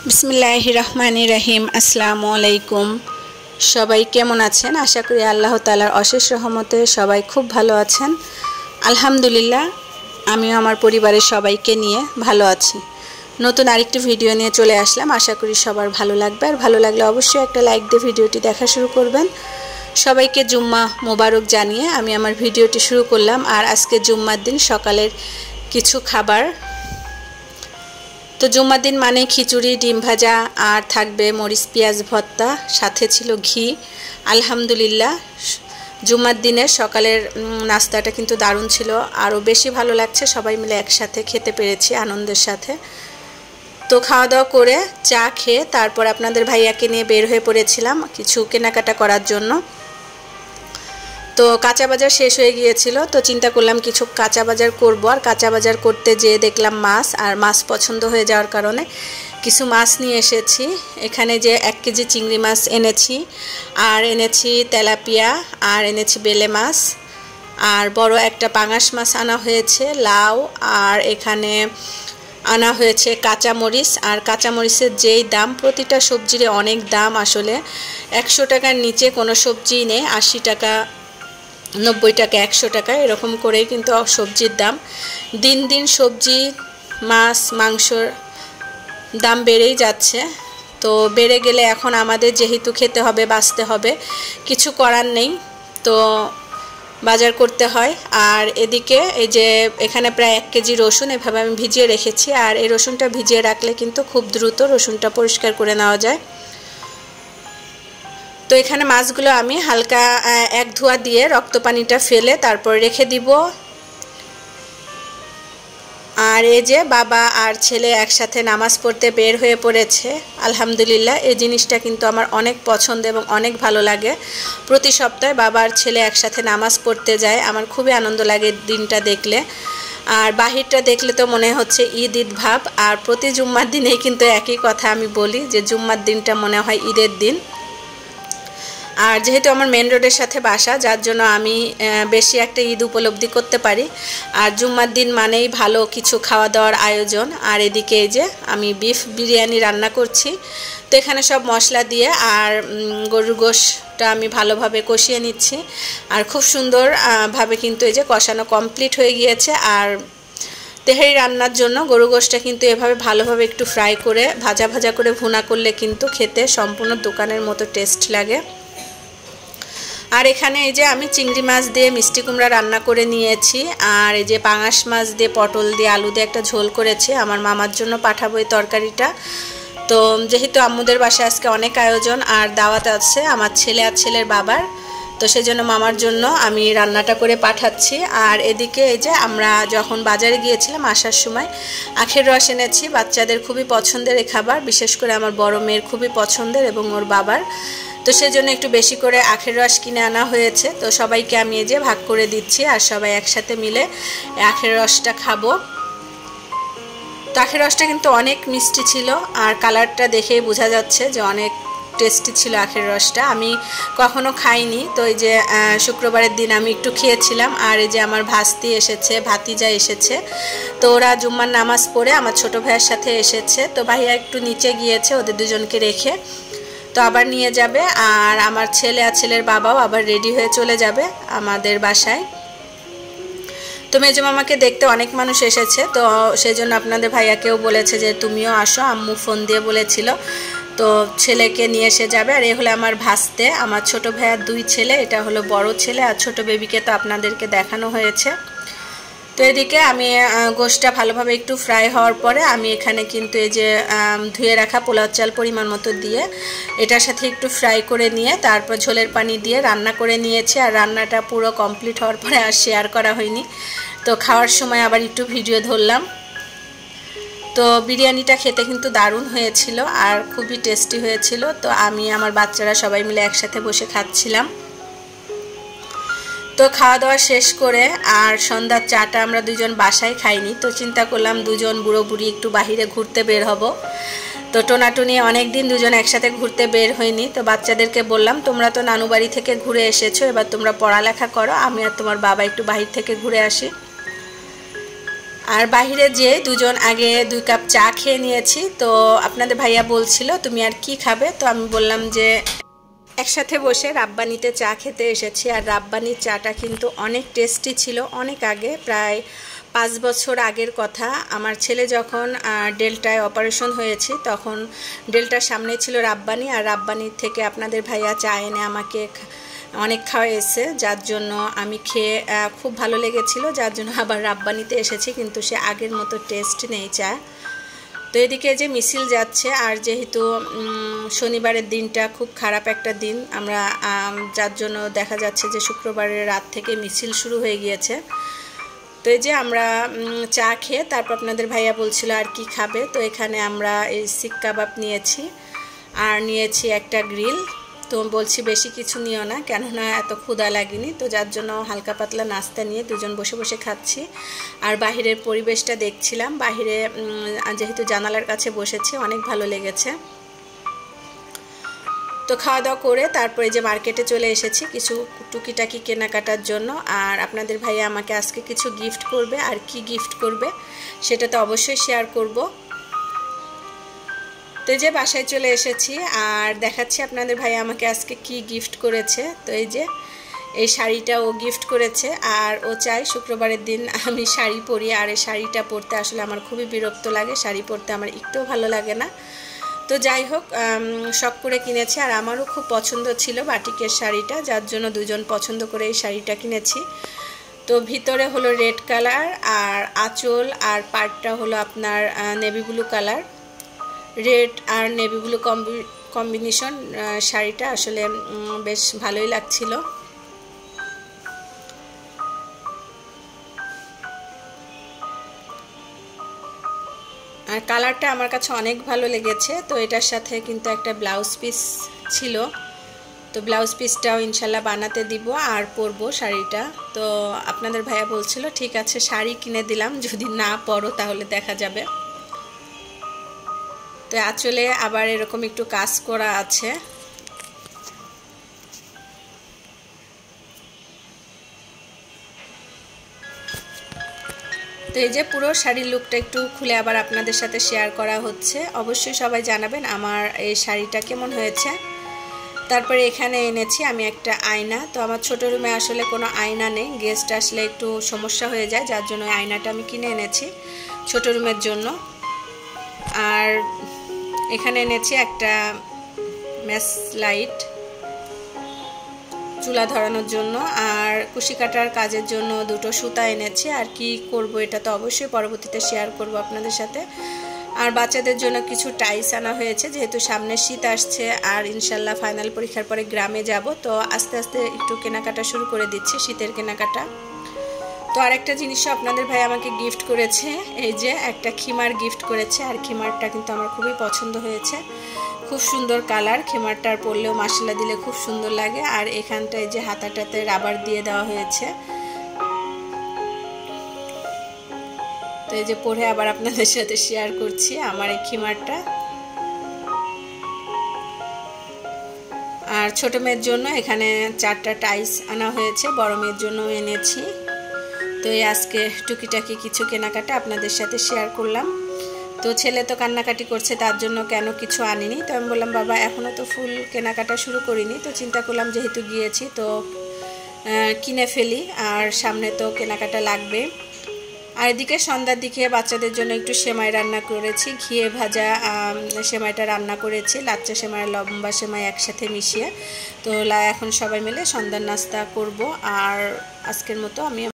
বিসমিল্লাহির রহমানির রহিম। আসসালামু আলাইকুম। সবাই কেমন আছেন? আশা করি আল্লাহ তাআলার অশেষ রহমতে সবাই খুব ভালো আছেন। আলহামদুলিল্লাহ, আমিও আমার পরিবারের সবাইকে নিয়ে ভালো আছি। নতুন আরেকটি ভিডিও নিয়ে চলে আসলাম। আশা করি সবার ভালো লাগবে, আর ভালো লাগলে অবশ্যই একটা লাইক দিয়ে ভিডিওটি দেখা শুরু করবেন। সবাইকে জুম্মা মোবারক জানিয়ে আমি আমার ভিডিওটি শুরু করলাম। আর আজকে জুম্মার দিন সকালের কিছু খাবার। তো জুম্মার দিন মানে খিচুড়ি, ডিম ভাজা, আর থাকবে মরিচ পেঁয়াজ ভর্তা, সাথে ছিল ঘি। আলহামদুলিল্লাহ, জুম্মার দিনের সকালের নাস্তাটা কিন্তু দারুণ ছিল। আরও বেশি ভালো লাগছে, সবাই মিলে একসাথে খেতে পেরেছি আনন্দের সাথে। তো খাওয়া দাওয়া করে চা খেয়ে তারপর আপনাদের ভাইয়াকে নিয়ে বের হয়ে পড়েছিলাম কিছু কেনাকাটা করার জন্য। তো কাঁচা বাজার শেষ হয়ে গিয়েছিল, তো চিন্তা করলাম কিছু কাঁচা বাজার করব। আর কাঁচা বাজার করতে যেয়ে দেখলাম মাছ, আর মাছ পছন্দ হয়ে যাওয়ার কারণে কিছু মাছ নিয়ে এসেছি। এখানে যে 1 কেজি চিংড়ি মাছ এনেছি, আর এনেছি তেলাপিয়া, আর এনেছি বেলে মাছ, আর বড় একটা পাঙাশ মাছ আনা হয়েছে, লাউ, আর এখানে আনা হয়েছে কাঁচামরিচ। আর কাঁচামরিচের যেই দাম, প্রতিটা সবজির অনেক দাম আসলে। 100 টাকার নিচে কোনো সবজি নেই। 80 টাকা, 90 টাকা, 100 টাকা এরকম করেই কিন্তু সবজির দাম। দিন দিন সবজি, মাছ, মাংসর দাম বেড়েই যাচ্ছে। তো বেড়ে গেলে এখন আমাদের যেহেতু খেতে হবে, বাঁচতে হবে, কিছু করার নেই, তো বাজার করতে হয়। আর এদিকে এই যে এখানে প্রায় 1 কেজি রসুন এভাবে আমি ভিজিয়ে রেখেছি। আর এই রসুনটা ভিজিয়ে রাখলে কিন্তু খুব দ্রুত রসুনটা পরিষ্কার করে নেওয়া যায়। তো এখানে মাছগুলো আমি হালকা এক ধোয়া দিয়ে রক্ত পানিটা ফেলে তারপর রেখে দিব। আর এই যে বাবা আর ছেলে একসাথে নামাজ পড়তে বের হয়ে পড়েছে। আলহামদুলিল্লাহ, এই জিনিসটা কিন্তু আমার অনেক পছন্দ এবং অনেক ভালো লাগে। প্রতি সপ্তাহে বাবা আর ছেলে একসাথে নামাজ পড়তে যায়, আমার খুবই আনন্দ লাগে দিনটা দেখলে। আর বাহিরটা দেখলে তো মনে হচ্ছে ঈদ ঈদ ভাব। আর প্রতি জুম্মার দিনেই কিন্তু একই কথা আমি বলি যে জুম্মার দিনটা মনে হয় ঈদের দিন। আর যেহেতু আমার মেন রোডের সাথে বাসা, যার জন্য আমি বেশি একটা ঈদ উপলব্ধি করতে পারি। আর জুম্মার দিন মানেই ভালো কিছু খাওয়া দাওয়ার আয়োজন। আর এদিকে এই যে আমি বিফ বিরিয়ানি রান্না করছি। তো এখানে সব মশলা দিয়ে আর গরুর গোশটা আমি ভালোভাবে কষিয়ে নিচ্ছি। আর খুব সুন্দর ভাবে কিন্তু এই যে কষানো কমপ্লিট হয়ে গিয়েছে। আর তেহারি রান্নার জন্য গরু গোশটা কিন্তু এভাবে ভালোভাবে একটু ফ্রাই করে ভাজা ভাজা করে ভুনা করলে কিন্তু খেতে সম্পূর্ণ দোকানের মতো টেস্ট লাগে। আর এখানে এই যে আমি চিংড়ি মাছ দিয়ে মিষ্টি কুমড়া রান্না করে নিয়েছি। আর এই যে পাঙাশ মাছ দিয়ে, পটল দিয়ে, আলু দিয়ে একটা ঝোল করেছি। আমার মামার জন্য পাঠাবো এই তরকারিটা। তো যেহেতু আম্মুদের বাসায় আজকে অনেক আয়োজন আর দাওয়াত আছে আমার ছেলে আর ছেলের বাবার, তো সেজন্য মামার জন্য আমি রান্নাটা করে পাঠাচ্ছি। আর এদিকে এই যে আমরা যখন বাজারে গিয়েছিলাম আসার সময় আখের রস এনেছি। বাচ্চাদের খুবই পছন্দের এই খাবার, বিশেষ করে আমার বড় মেয়ের খুবই পছন্দের এবং ওর বাবার। তো সেজন্য একটু বেশি করে আখের রস কিনে আনা হয়েছে। তো সবাইকে আমি এই যে ভাগ করে দিচ্ছি, আর সবাই একসাথে মিলে আখের রসটা খাবো। তো আখের রসটা কিন্তু অনেক মিষ্টি ছিল, আর কালারটা দেখেই বোঝা যাচ্ছে যে অনেক টেস্টি ছিল আখের রসটা। আমি কখনো খাইনি, তো এই যে শুক্রবারের দিন আমি একটু খেয়েছিলাম। আর এই যে আমার ভাস্তি এসেছে, ভাতিজা এসেছে। তো ওরা জুম্মার নামাজ পড়ে আমার ছোট ভাইয়ের সাথে এসেছে। তো ভাইয়া একটু নিচে গিয়েছে ওদের দুজনকে রেখে, তো আবার নিয়ে যাবে। আর আমার ছেলে আর ছেলের বাবাও আবার রেডি হয়ে চলে যাবে আমাদের বাসায়। তো মেজো মামাকে দেখতে অনেক মানুষ এসেছে, তো সেই জন্য আপনাদের ভাইয়াকেও বলেছে যে তুমিও আসো, আম্মু ফোন দিয়ে বলেছিল। তো ছেলেকে নিয়ে এসে যাবে। আর এ হলো আমার ভাস্তে, আমার ছোট ভাইয়ার 2 ছেলে, এটা হলো বড় ছেলে। আর ছোট বেবিকে তো আপনাদেরকে দেখানো হয়েছে। তো এদিকে আমি গোশটা ভালোভাবে একটু ফ্রাই হওয়ার পরে আমি এখানে কিন্তু এই যে ধুয়ে রাখা পোলাও চাল পরিমাণ মতো দিয়ে এটার সাথে একটু ফ্রাই করে নিয়ে তারপর ঝোলের পানি দিয়ে রান্না করে নিয়েছি। আর রান্নাটা পুরো কমপ্লিট হওয়ার পরে আর শেয়ার করা হয়নি, তো খাওয়ার সময় আবার একটু ভিডিও ধরলাম। তো বিরিয়ানিটা খেতে কিন্তু দারুণ হয়েছিল আর খুবই টেস্টি হয়েছিল। তো আমি আমার বাচ্চারা সবাই মিলে একসাথে বসে খাচ্ছিলাম। তো খাওয়া দাওয়া শেষ করে আর সন্ধ্যার চাটা আমরা দুজন বাসায় খাইনি, তো চিন্তা করলাম দুজন বুড়ো বুড়ি একটু বাহিরে ঘুরতে বের হব। তো টোনাটুনি অনেক দিন দুজন একসাথে ঘুরতে বের হইনি। তো বাচ্চাদেরকে বললাম তোমরা তো নানু বাড়ি থেকে ঘুরে এসেছো, এবার তোমরা পড়ালেখা করো, আমি আর তোমার বাবা একটু বাহির থেকে ঘুরে আসি। আর বাইরে যে দুজন আগে 2 কাপ চা খেয়ে নিয়েছি। তো আপনাদের ভাইয়া বলছিল তুমি আর কি খাবে, তো আমি বললাম যে একসাথে বসে রাব্বানিতে চা খেতে এসেছি। আর রাব্বানির চাটা কিন্তু অনেক টেস্টি ছিল। অনেক আগে, প্রায় 5 বছর আগের কথা, আমার ছেলে যখন ডেল্টায় অপারেশন হয়েছে তখন ডেল্টার সামনে ছিল রাব্বানি, আর রাব্বানির থেকে আপনাদের ভাইয়া চা এনে আমাকে অনেক খাওয়াইছে, যার জন্য আমি খেয়ে খুব ভালো লেগেছিল, যার জন্য আবার রাব্বানিতে এসেছি। কিন্তু সে আগের মতো টেস্ট নেই চা। তো এদিকে যে মিছিল যাচ্ছে, আর যেহেতু শনিবারের দিনটা খুব খারাপ একটা দিন, আমরা যার জন্য দেখা যাচ্ছে যে শুক্রবারের রাত থেকে মিছিল শুরু হয়ে গিয়েছে। তো এই যে আমরা চা খেয়ে তারপর আপনাদের ভাইয়া বলছিল আর কি খাবে, তো এখানে আমরা এই শিক কাবাব নিয়েছি আর নিয়েছি একটা গ্রিল। তো বলছি বেশি কিছু নিও না, কেননা এত ক্ষুধা লাগেনি, তো যার জন্য হালকা পাতলা নাস্তা নিয়ে দুজন বসে বসে খাচ্ছি। আর বাহিরের পরিবেশটা দেখছিলাম, বাহিরে যেহেতু জানালার কাছে বসেছি অনেক ভালো লেগেছে। তো খাওয়া দাওয়া করে তারপরে যে মার্কেটে চলে এসেছি কিছু টুকিটাকি কেনাকাটার জন্য। আর আপনাদের ভাইয়া আমাকে আজকে কিছু গিফট করবে, আর কি গিফট করবে সেটা তো অবশ্যই শেয়ার করব। তো এই যে বাসায় চলে এসেছি আর দেখাচ্ছি আপনাদের ভাইয়া আমাকে আজকে কি গিফট করেছে। তো এই যে এই শাড়িটা ও গিফট করেছে, আর ও চায় শুক্রবারের দিন আমি শাড়ি পরি, আর এই শাড়িটা পরতে আসলে আমার খুবই বিরক্ত লাগে, শাড়ি পরতে আমার একটুও ভালো লাগে না। তো যাই হোক, শখ করে কিনেছি, আর আমারও খুব পছন্দ ছিল বাটিকের শাড়িটা, যার জন্য দুজন পছন্দ করে এই শাড়িটা কিনেছি। তো ভিতরে হলো রেড কালার, আর আঁচল আর পাড়টা হলো আপনার নেভি ব্লু কালার। রেড আর নেভি ব্লু কম্বিনেশন শাড়িটা আসলে বেশ ভালোই লাগছিল। আর কালারটা আমার কাছে অনেক ভালো লেগেছে। তো এটার সাথে কিন্তু একটা ব্লাউজ পিস ছিল, তো ব্লাউজ পিসটাও ইনশাল্লাহ বানাতে দিব আর পরবো শাড়িটা। তো আপনাদের ভাইয়া বলছিল ঠিক আছে শাড়ি কিনে দিলাম, যদি না পরো তাহলে দেখা যাবে। তো আঁচলে আবার এরকম একটু কাজ করা আছে। তো এই যে পুরো শাড়ির লুকটা একটু খুলে আবার আপনাদের সাথে শেয়ার করা হচ্ছে। অবশ্যই সবাই জানাবেন আমার এই শাড়িটা কেমন হয়েছে। তারপরে এখানে এনেছি আমি একটা আয়না। তো আমার ছোট রুমে আসলে কোনো আয়না নেই, গেস্ট আসলে একটু সমস্যা হয়ে যায়, যার জন্য আয়নাটা আমি কিনে এনেছি ছোট রুমের জন্য। আর এখানে এনেছি একটা ম্যাচ লাইট চুলা ধরানোর জন্য, আর কুশি কাটার কাজের জন্য দুটো সুতা এনেছি। আর কি করব এটা তো অবশ্যই পরবর্তীতে শেয়ার করব আপনাদের সাথে। আর বাচ্চাদের জন্য কিছু টাইস আনা হয়েছে, যেহেতু সামনে শীত আসছে আর ইনশাল্লাহ ফাইনাল পরীক্ষার পরে গ্রামে যাব, তো আস্তে আস্তে একটু কেনাকাটা শুরু করে দিচ্ছি, শীতের কেনাকাটা। তো আরেকটা জিনিসও আপনাদের ভাই আমাকে গিফট করেছে, এই যে একটা খিমার গিফট করেছে। আর খিমারটা কিন্তু আমার খুবই পছন্দ হয়েছে, খুব সুন্দর কালার, খিমারটার পরলেও মাসালা দিলে খুব সুন্দর লাগে। আর এখানটায় যে হাতাটাতে রাবার দিয়ে দেওয়া হয়েছে, তো এই যে পরে আবার আপনাদের সাথে শেয়ার করছি আমার এই খিমারটা। আর ছোট মেয়ের জন্য এখানে 4টা টাইস আনা হয়েছে, বড় মেয়ের জন্য এনেছি। তো এই আজকে টুকিটাকি কিছু কেনাকাটা আপনাদের সাথে শেয়ার করলাম। তো ছেলে তো কান্নাকাটি করছে, তার জন্য কেন কিছু আনিনি। তো আমি বললাম বাবা এখনও তো ফুল কেনাকাটা শুরু করিনি, তো চিন্তা করলাম যেহেতু গিয়েছি তো কিনে ফেলি, আর সামনে তো কেনাকাটা লাগবে। আর এদিকে সন্ধ্যার দিকে বাচ্চাদের জন্য একটু সেমাই রান্না করেছি, ঘিয়ে ভাজা সেমাইটা রান্না করেছি, লাচ্চা সেমাই লম্বা সেমাই একসাথে মিশিয়ে। তো এখন সবাই মিলে সন্ধ্যার নাস্তা করব। আর আজকের মতো আমি